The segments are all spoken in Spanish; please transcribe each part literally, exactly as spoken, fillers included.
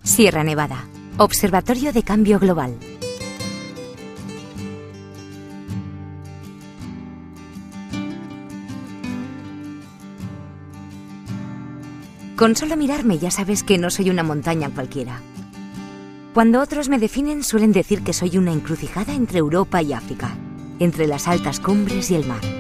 Sierra Nevada, Observatorio de Cambio Global. Con solo mirarme ya sabes que no soy una montaña cualquiera. Cuando otros me definen suelen decir que soy una encrucijada entre Europa y África, entre las altas cumbres y el mar.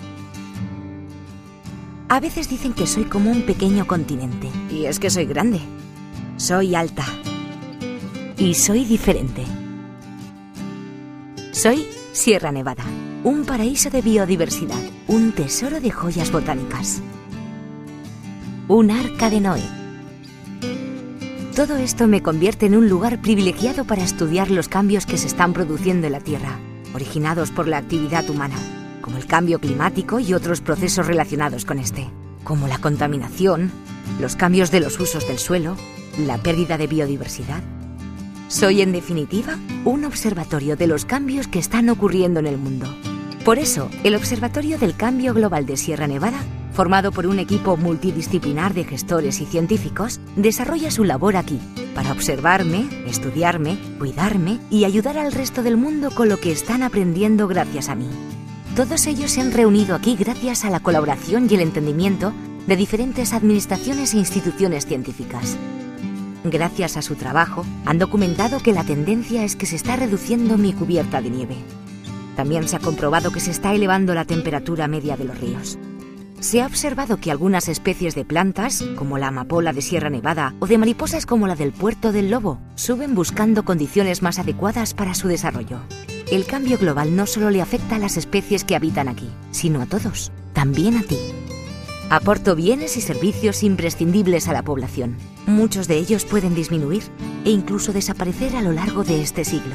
A veces dicen que soy como un pequeño continente, y es que soy grande. Soy alta. Y soy diferente. Soy Sierra Nevada, un paraíso de biodiversidad, un tesoro de joyas botánicas. Un arca de Noé. Todo esto me convierte en un lugar privilegiado para estudiar los cambios que se están produciendo en la Tierra, originados por la actividad humana, como el cambio climático y otros procesos relacionados con este, como la contaminación, los cambios de los usos del suelo, la pérdida de biodiversidad. Soy, en definitiva, un observatorio de los cambios que están ocurriendo en el mundo. Por eso, el Observatorio del Cambio Global de Sierra Nevada, formado por un equipo multidisciplinar de gestores y científicos, desarrolla su labor aquí, para observarme, estudiarme, cuidarme y ayudar al resto del mundo con lo que están aprendiendo gracias a mí. Todos ellos se han reunido aquí gracias a la colaboración y el entendimiento de diferentes administraciones e instituciones científicas. Gracias a su trabajo, han documentado que la tendencia es que se está reduciendo mi cubierta de nieve. También se ha comprobado que se está elevando la temperatura media de los ríos. Se ha observado que algunas especies de plantas, como la amapola de Sierra Nevada o de mariposas como la del Puerto del Lobo, suben buscando condiciones más adecuadas para su desarrollo. El cambio global no solo le afecta a las especies que habitan aquí, sino a todos, también a ti. Aporto bienes y servicios imprescindibles a la población. Muchos de ellos pueden disminuir e incluso desaparecer a lo largo de este siglo.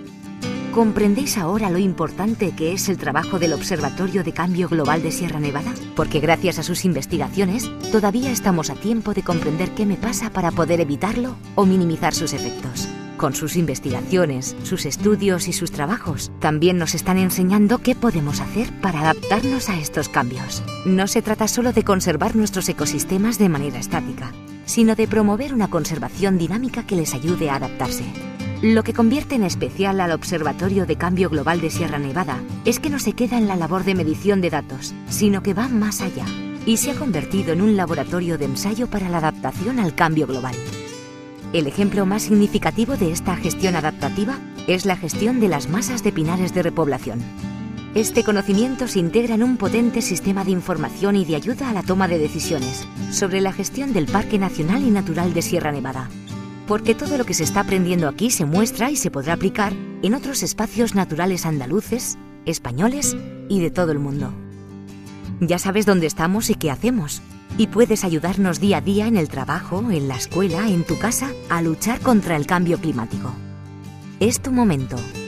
¿Comprendéis ahora lo importante que es el trabajo del Observatorio de Cambio Global de Sierra Nevada? Porque gracias a sus investigaciones, todavía estamos a tiempo de comprender qué me pasa para poder evitarlo o minimizar sus efectos. Con sus investigaciones, sus estudios y sus trabajos, también nos están enseñando qué podemos hacer para adaptarnos a estos cambios. No se trata solo de conservar nuestros ecosistemas de manera estática, sino de promover una conservación dinámica que les ayude a adaptarse. Lo que convierte en especial al Observatorio de Cambio Global de Sierra Nevada es que no se queda en la labor de medición de datos, sino que va más allá y se ha convertido en un laboratorio de ensayo para la adaptación al cambio global. El ejemplo más significativo de esta gestión adaptativa es la gestión de las masas de pinares de repoblación. Este conocimiento se integra en un potente sistema de información y de ayuda a la toma de decisiones sobre la gestión del Parque Nacional y Natural de Sierra Nevada. Porque todo lo que se está aprendiendo aquí se muestra y se podrá aplicar en otros espacios naturales andaluces, españoles y de todo el mundo. Ya sabes dónde estamos y qué hacemos, y puedes ayudarnos día a día en el trabajo, en la escuela, en tu casa, a luchar contra el cambio climático. Es tu momento.